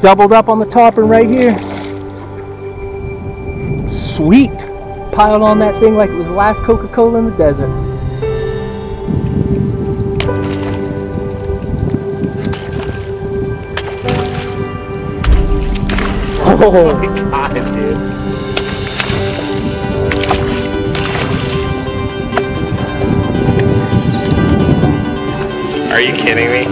Doubled up on the tarpon right here. Sweet. Piled on that thing like it was the last Coca-Cola in the desert. Oh my God, dude. Are you kidding me?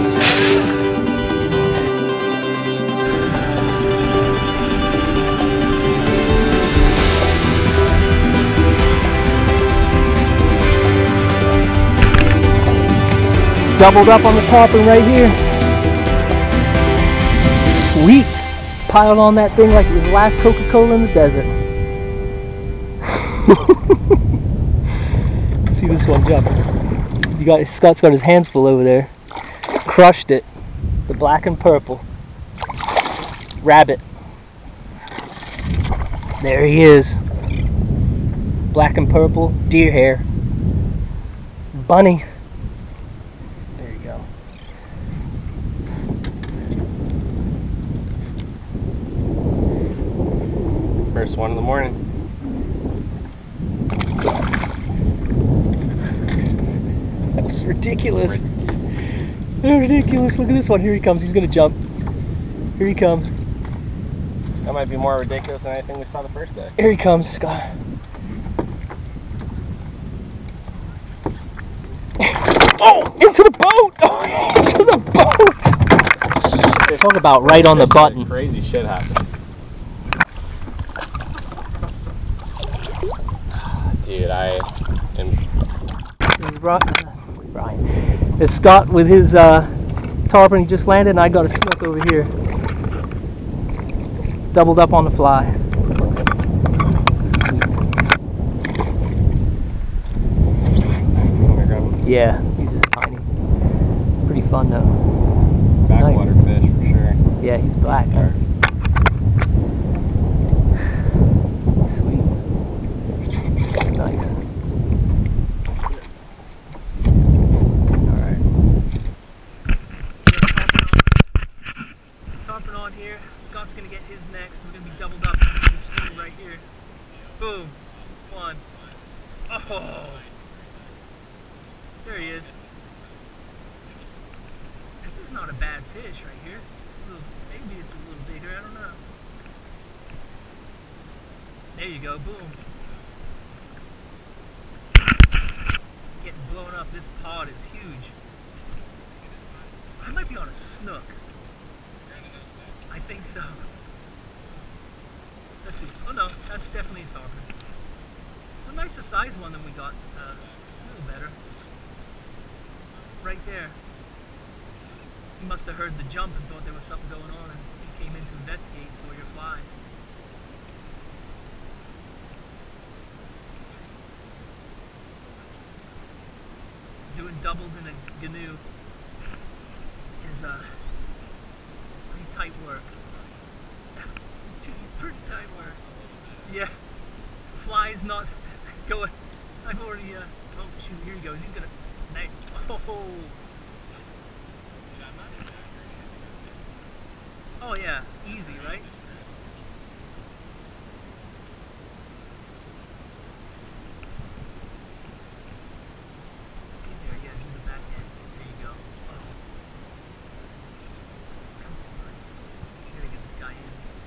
Doubled up on the tarpon right here. Sweet. Piled on that thing like it was the last Coca-Cola in the desert. See this one jump. Scott's got his hands full over there. Crushed it. The black and purple. Rabbit. There he is. Black and purple. Deer hair. Bunny. There you go. First one in the morning. That was ridiculous. Ridiculous. Look at this one. Here he comes. He's going to jump. Here he comes. That might be more ridiculous than anything we saw the first day. Here he comes, Scott. Oh, into the boat! Oh, into the boat! Talk about right on the button. Crazy shit happened. Dude, I am... Brian. It's Scott with his tarpon. He just landed and I got a snook over here. Doubled up on the fly. Yeah, he's just tiny. Pretty fun though. Backwater fish for sure. Yeah, he's black. Huh? Sweet. Nice. Alright. Tarpon on here. Scott's gonna get his next. We're gonna be doubled up. This is the school right here. Boom. One. Oh! There he is. This is not a bad fish right here. Maybe it's a little bigger, I don't know. There you go, boom. Getting blown up. This pod is huge. I might be on a snook. I think so. Let's see. Oh no, that's definitely a tarpon. It's a nicer size one than we got. A little better. Right there. He must have heard the jump and thought there was something going on and he came in to investigate, saw your fly. Doing doubles in a canoe is pretty tight work. Pretty tight work. Yeah. Fly's not going. I've already oh shoot, here he goes. He's gonna Oh yeah, easy, right? There, yeah, in the back end. There you go. Oh. Come on. Gotta get this guy in.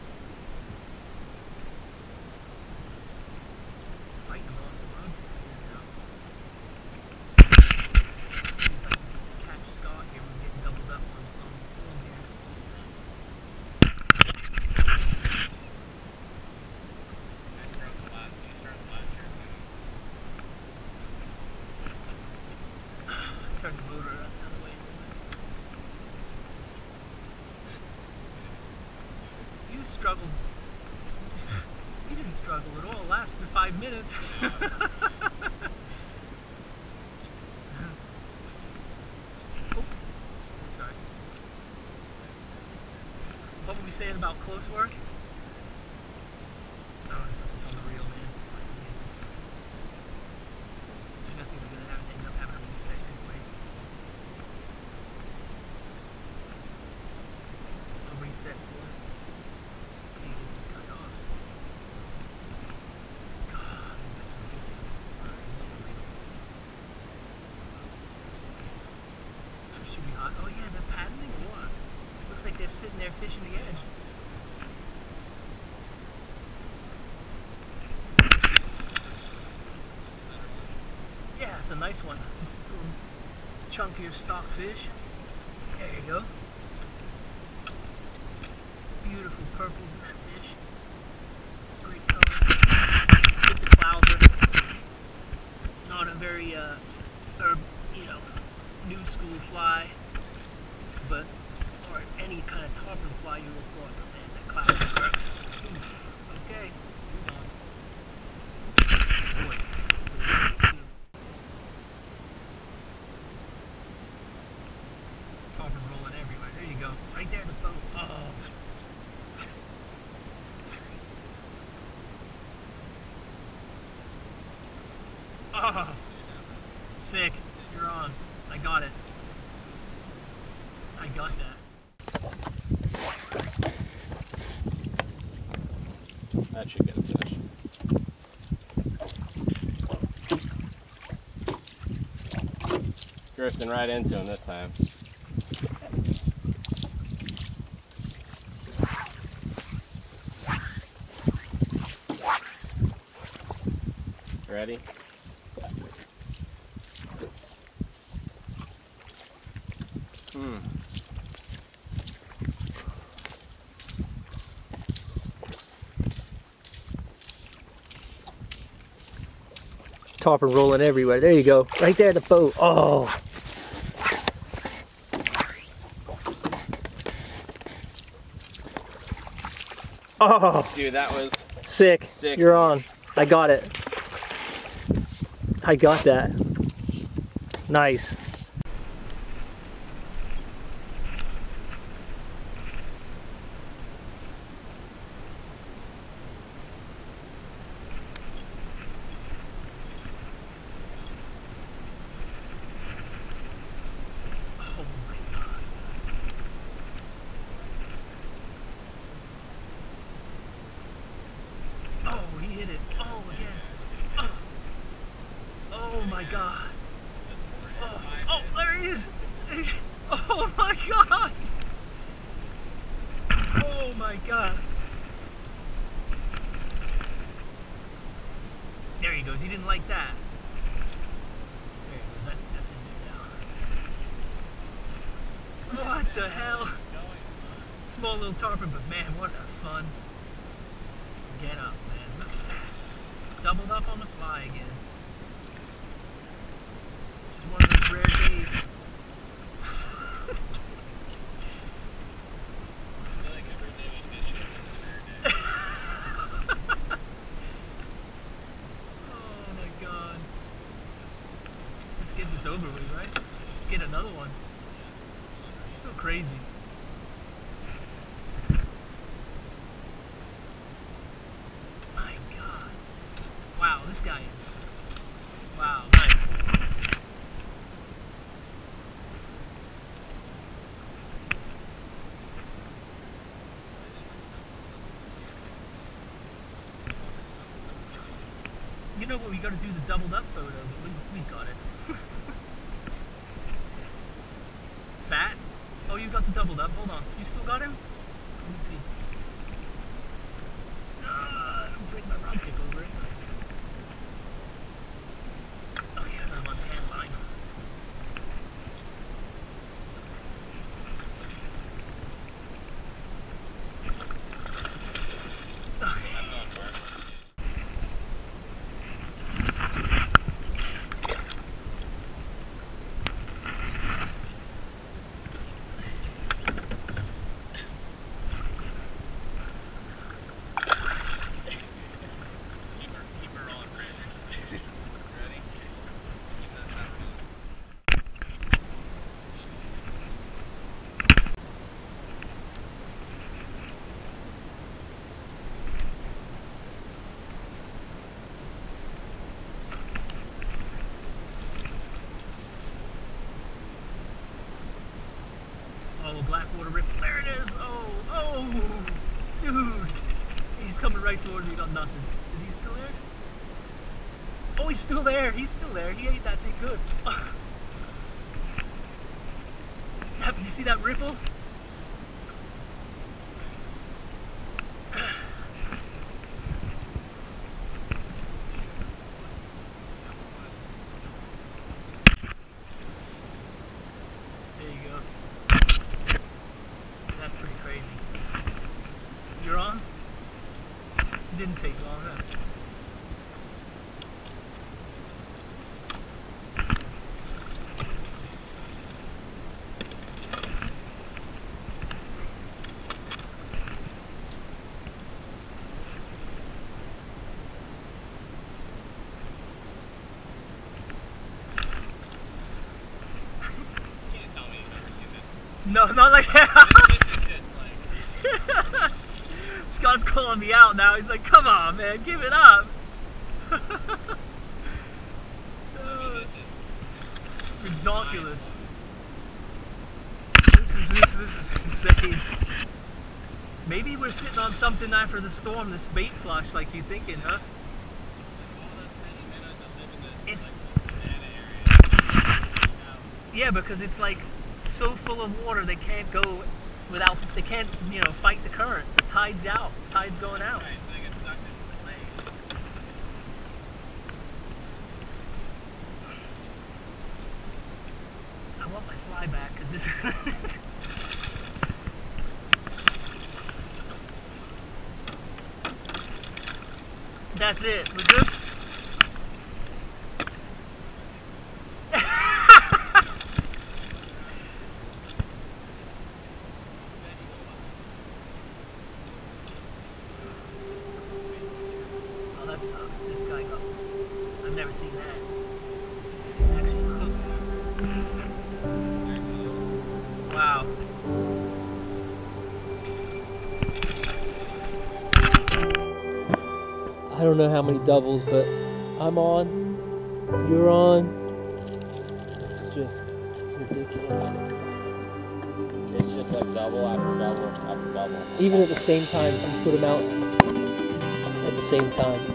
Fighting him off the road now. Catch Scott here. We're getting doubled up on the film here. Turn the motor up the other way. You struggled. You didn't struggle at all. It lasted 5 minutes. What were we saying about close work? Oh, I put this on the reel, man. There's nothing we're going to end up having to reset anyway. I'll reset for it. sitting there fishing the edge. Yeah, it's a nice one. Some chunkier stockfish. There you go. Beautiful purples in that fish. Great color. With the clouser. Not a very, new school fly, but or any kind of topper fly you would have thought, man, that clouser works. Okay, move on. Boy. Topper rolling everywhere. There you go. Right there in the boat. Oh. Oh. Sick. You're on. I got it. I got that. That should get a fish. Drifting right into him this time. Ready? Topper rolling everywhere. There you go. Right there in the boat. Oh. Oh. Dude, that was sick. Sick. You're on. I got it. I got that. Nice. Oh my god. Oh, there he is. Oh my god. Oh my god. There he goes. He didn't like that. There he goes. That's in there now. What the hell? Small little tarpon, but man, what a fun. Get up, man. Doubled up on the fly again. One of those rare days. Oh my god. Let's get this over with, right? Let's get another one. So crazy. My god. Wow, this guy is. Wow, nice. You know what, we gotta do the doubled up photo, but we got it. Fat? Oh, you got the doubled up, hold on. You still got him? Let me see. Don't break my rod pick over it. Oh yeah, I got him on pan line. Oh, Blackwater Rip. There it is. Oh, dude. He's coming right towards me. Got nothing. Is he still there? Oh, he's still there. He's still there. He ate that thing good. Did you see that ripple? No, not like that. This is just like... Scott's calling me out now. He's like, come on, man, give it up. I mean, this is... Ridiculous. This is insane. Maybe we're sitting on something after the storm, this bait flush, like you thinking, huh? It's, yeah, because it's like so full of water they can't go without, they can't, you know, fight the current. The tide's out, tide's going out. Right, so they get sucked into the lake. I want my fly back, because this That's it, we're good? Oh, that sucks. This guy got... I've never seen that. Actually cooked. Wow. I don't know how many doubles, but I'm on, you're on. It's just ridiculous. It's just like double after double after double. Even at the same time, you put them out at the same time.